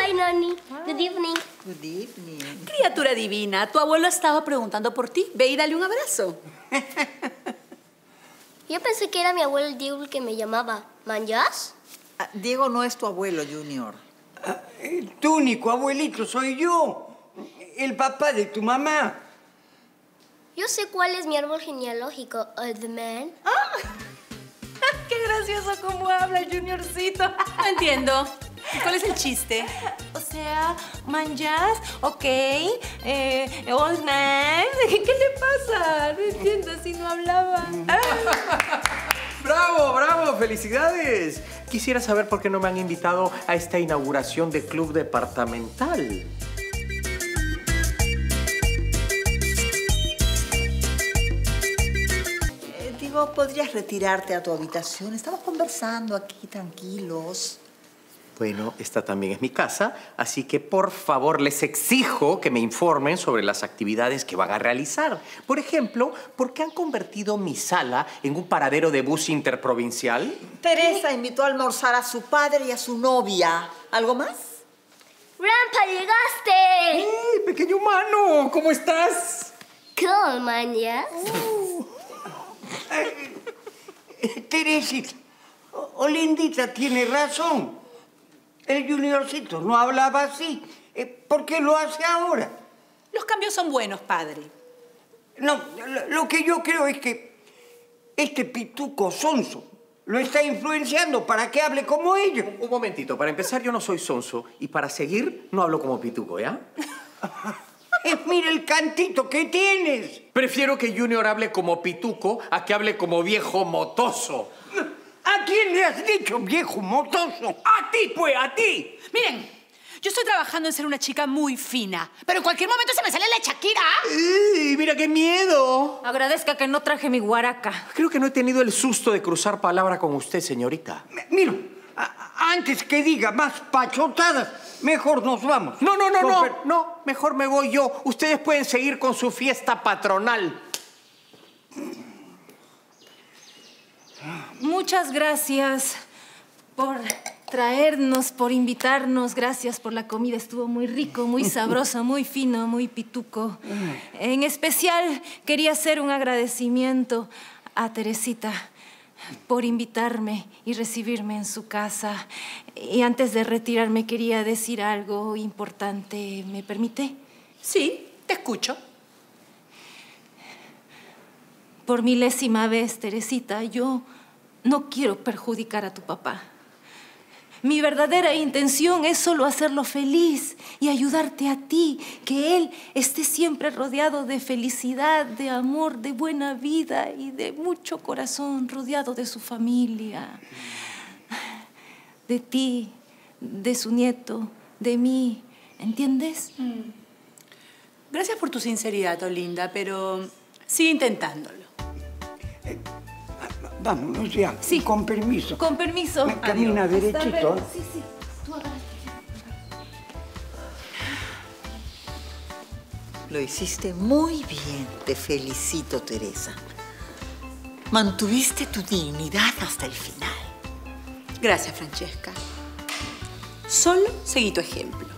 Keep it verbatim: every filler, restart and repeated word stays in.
Hi, Nani. Good evening. Good evening. Criatura divina, tu abuelo estaba preguntando por ti. Ve y dale un abrazo. Yo pensé que era mi abuelo Diego el que me llamaba. ¿Manjas? Ah, Diego no es tu abuelo, Junior. Ah, tu único abuelito soy yo. El papá de tu mamá. Yo sé cuál es mi árbol genealógico, Old Man. ¡Ah! ¡Qué gracioso cómo habla, Juniorcito! No entiendo. ¿Cuál es el chiste? O sea, manjas, ok, eh, old man. ¿Qué le pasa? No entiendo, si no hablaba. ¡Bravo, bravo! ¡Felicidades! Quisiera saber por qué no me han invitado a esta inauguración de club departamental. Eh, digo, ¿podrías retirarte a tu habitación? Estamos conversando aquí, tranquilos. Bueno, esta también es mi casa, así que por favor les exijo que me informen sobre las actividades que van a realizar. Por ejemplo, ¿por qué han convertido mi sala en un paradero de bus interprovincial? Teresa invitó a almorzar a su padre y a su novia. ¿Algo más? ¡Grandpa, llegaste! ¡Hey, pequeño humano! ¿Cómo estás? Cool, Manjas. Uh. Eh, Teresita, Olindita tiene razón. El Juniorcito no hablaba así. ¿Por qué lo hace ahora? Los cambios son buenos, padre. No, lo que yo creo es que este pituco sonso lo está influenciando para que hable como ellos. Un momentito, para empezar yo no soy sonso y para seguir no hablo como pituco, ¿ya? Eh, mira el cantito que tienes. Prefiero que Junior hable como pituco a que hable como viejo motoso. ¿A quién le has dicho viejo motoso? ¡A ti, pues! ¡A ti! Miren, yo estoy trabajando en ser una chica muy fina, pero en cualquier momento se me sale la Shakira. ¡Ey, mira qué miedo! Agradezca que no traje mi guaraca. Creo que no he tenido el susto de cruzar palabra con usted, señorita. Mira, antes que diga más pachotadas, mejor nos vamos. No, no, no, no, no, no, mejor me voy yo. Ustedes pueden seguir con su fiesta patronal. Muchas gracias por traernos, por invitarnos. Gracias por la comida. Estuvo muy rico, muy sabroso, muy fino, muy pituco. En especial, quería hacer un agradecimiento a Teresita por invitarme y recibirme en su casa. Y antes de retirarme, quería decir algo importante. ¿Me permite? Sí, te escucho. Por milésima vez, Teresita, yo no quiero perjudicar a tu papá. Mi verdadera intención es solo hacerlo feliz y ayudarte a ti, que él esté siempre rodeado de felicidad, de amor, de buena vida y de mucho corazón, rodeado de su familia, de ti, de su nieto, de mí. ¿Entiendes? Mm. Gracias por tu sinceridad, Olinda, pero sigue intentándolo. Vámonos ya. Sí. Con permiso. Con permiso. Camina Adiós. derechito. ¿Eh? Sí, sí. Tú agarra. Lo hiciste muy bien. Te felicito, Teresa. Mantuviste tu dignidad hasta el final. Gracias, Francesca. Solo seguí tu ejemplo.